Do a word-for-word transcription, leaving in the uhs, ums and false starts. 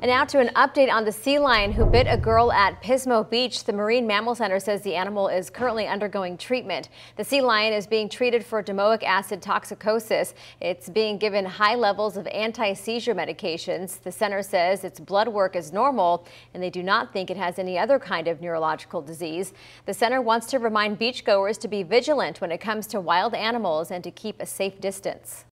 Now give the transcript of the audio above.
And now to an update on the sea lion who bit a girl at Pismo Beach. The Marine Mammal Center says the animal is currently undergoing treatment. The sea lion is being treated for domoic acid toxicosis. It's being given high levels of anti-seizure medications. The center says its blood work is normal and they do not think it has any other kind of neurological disease. The center wants to remind beachgoers to be vigilant when it comes to wild animals and to keep a safe distance.